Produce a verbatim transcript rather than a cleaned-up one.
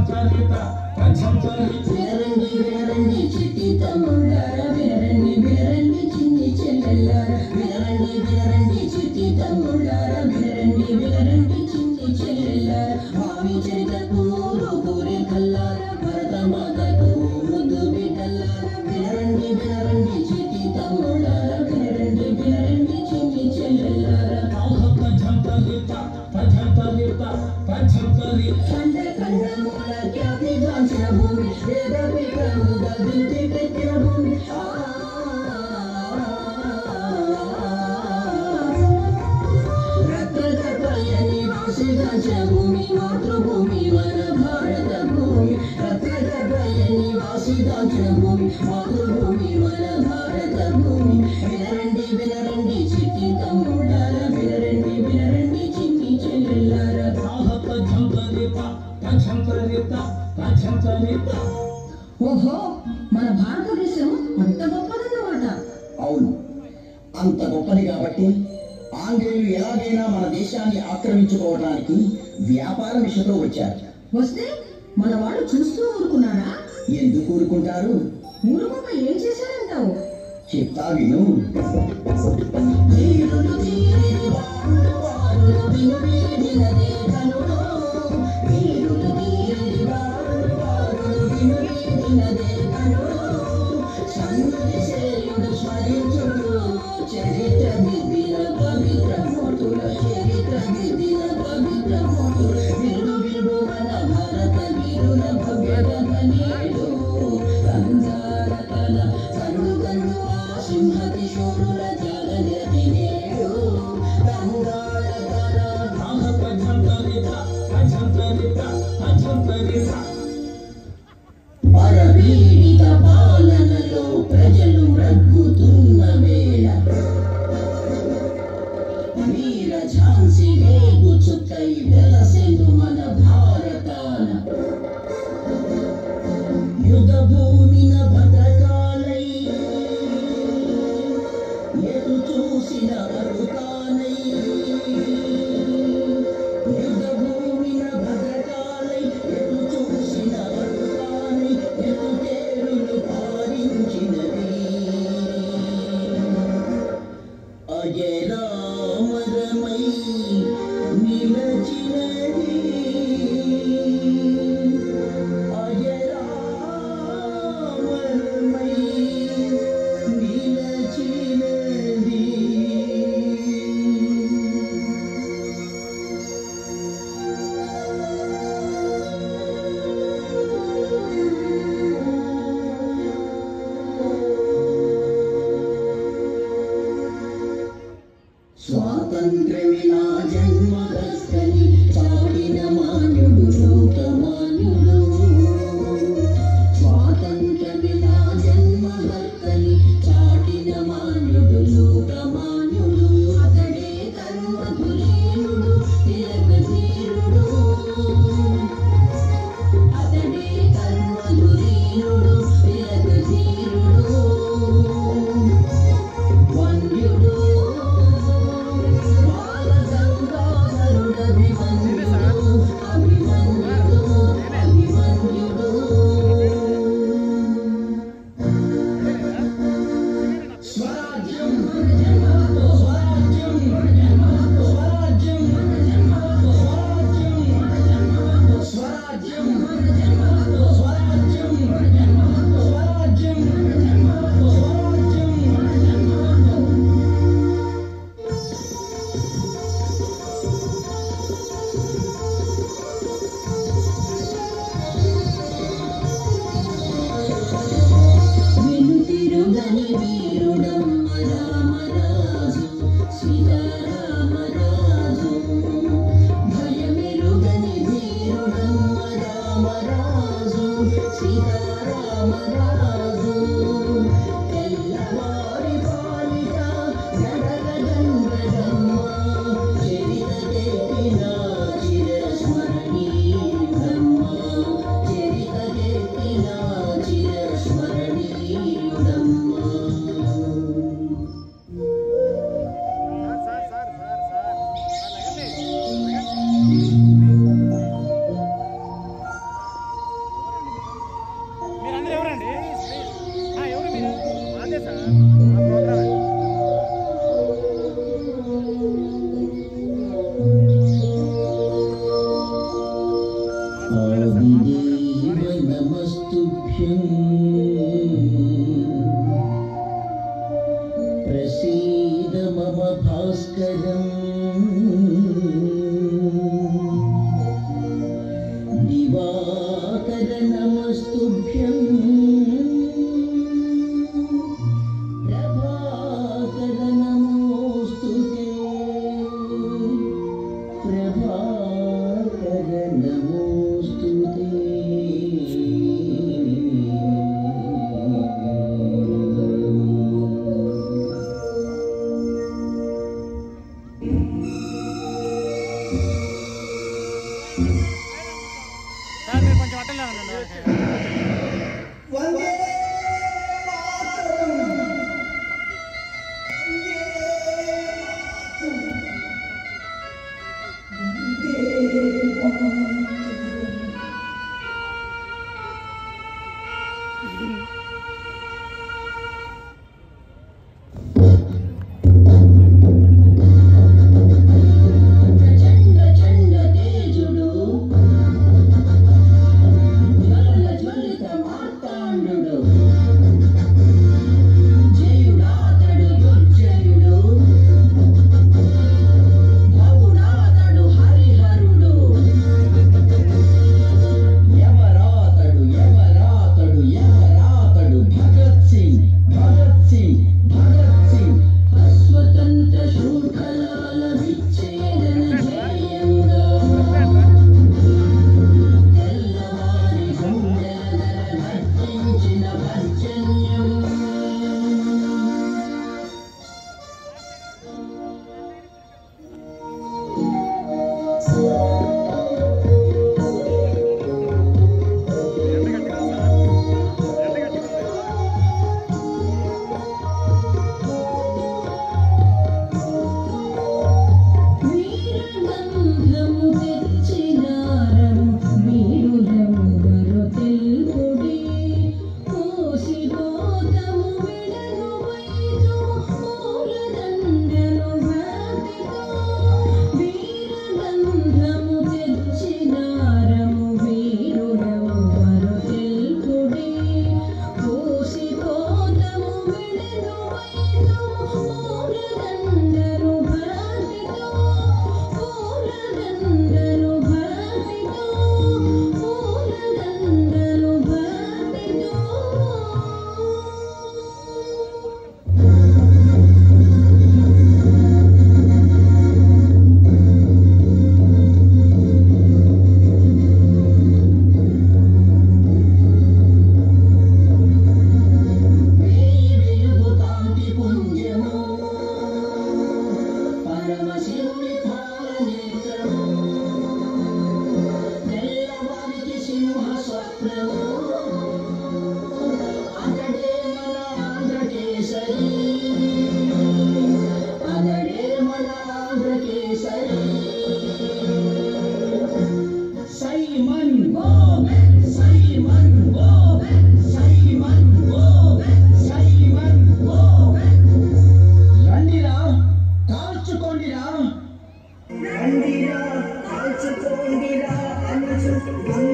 వినరండి వినరండి చిట్టి తమ్ముళ్ళారా వినరండి వినరండి చిన్ని చెల్లెల్లారా వినరండి వినరండి చిట్టి తమ్ముళ్ళారా వినరండి వినరండి చిన్ని చెల్లెల్లారా భావి చరితకు పూరే కల్లారా భరత మాతకు ముద్దు బిడ్డల్లారా వినరండి వినరండి చిట్టి తమ్ముళ్ళారా వినరండి వినరండి చిన్ని చెల్లెల్లారా కండ కండముల ఖ్యాతి గాంచిన భూమి వేద విక్రముగా దింటికెక్కిన భూమి రత్నగర్భయని వాసిగాంచిన భూమి మాతృభూమి మన భారత భూమి రత్నగర్భయని వాసిగాంచిన భూమి మాతృభూమి మన భారత భూమి వినరండి వినరండి చిట్టి తమ్ముళ్ళారా వినరండి వినరండి చిన్ని చెల్లెల్లారా ఓహో మన భారతదేశం అంత గొప్పదన్నమాట. అవును, అంత గొప్పది కాబట్టి ఆంగ్లేయులు ఎలాగైనా మన దేశాన్ని ఆక్రమించుకోవడానికి వ్యాపార మిషతో వచ్చారు. వస్తే మన వాళ్ళు చూస్తూ ఊరుకున్నారా? ఎందుకు ఊరుకుంటారు? ఊరుకోక ఏం చేశారంటావు? చెప్తా విను. చరిత్ర దిద్దిన పవిత్ర మూర్తుల చరిత్ర దిద్దిన పవిత్ర మూర్తుల విరుడు విరుడు మన భారత వీరుల భవ్యత నేడు కంజార కల కన్ను కన్ను ఆ సింహతి శూరుల త్యాగనిరతి నేడు కంగార కల పరపీడిత పాలనలో ప్రజలు మ్రగ్గుతున్న వేళ వీర ఝాన్సీ వేగు చుక్కై వెలసెను మన భారతాన యుగ భూమిన భద్రకాలై ఎదు చూసిన అరుకానై యుగ భూమిన భద్రకాలై ఎదు చూసిన అరుకానై ఎదు తేరులు పారించినది అజరామరమై నిలచినది అజరామరమై నిలచినది. స్వాతంత్ర్యమే నా జన్మగస్తని చాటిన మాన్యుడు లోకమాన్యుడు స్వాతంత్ర్యమే నా జన్మగస్తని చాటిన మాన్యుడు లోకమాన్యుడు అతడే కర్మధులీనుడు తిలకధీరుడు అతడే కర్మధులీనుడు తిలకధీరుడు వంద్యుడు ఆదిదేవ నమస్తుభ్యం ప్రసీద మమ భాస్కరం దివాకర నమస్తుభ్యం ప్రభాకర నమోస్తుతే ప్రభాకర నమోస్తుతే సార్ మీరు కొంచెం అట్టలే ఉండండి. వందే మాతరం ప్రచండ చండ తేజుడు జ్వల జ్వలిత మార్తాండు జయుడాతడు దుర్జయుడు భవుడాతడు హరిహరుడు ఎవరాతడు ఎవరాతడు ఎవరాతడు భగత్ సింగ్ భగత్ సింగ్ భగత్ సింగ్ అస్వతంత్ర శృంఖలాల విచ్ఛేదన జయంగా తెల్లవారి గుండెల నర్తించిన పర్జన్యం వీరగంధము తెచ్చినారము వీరులెవ్వరు తెలుపుడి కోసిపోతము విడను వైదు పూలదండను వ్రాతితో వీరగంధము తెచ్చినారము వీరులెవ్వరు తెలుపుడి కోసిపోతము విడను వైదు పూలదండను వ్రాతితో పూలదండను వ్రాతితో పూలదండను వ్రాతితో వెలుగు కాంతి పుంజము పరమశివుని పాలనేత్రము తెల్లవారికి సింహ స్వప్నము అతడే మన ఆంధ్రకేసరి అతడే మన ఆంధ్రకేసరి సైమన్ గోమెన్ సైమన్ గోమెన్ సైమన్ గోమెన్ సైమన్ గోమెన్ రండిరా కాల్చుకోండిరా రండిరా కాల్చుకోండిరా అనుచు